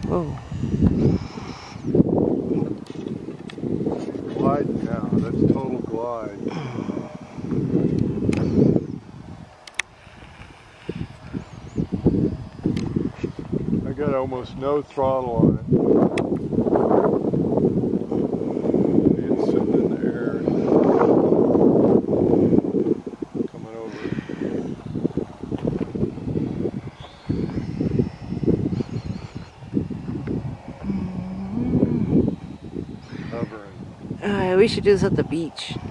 Whoa. Glide now. That's total glide. I got almost no throttle on it. It's sitting in the air. Coming over. Hovering. We should do this at the beach.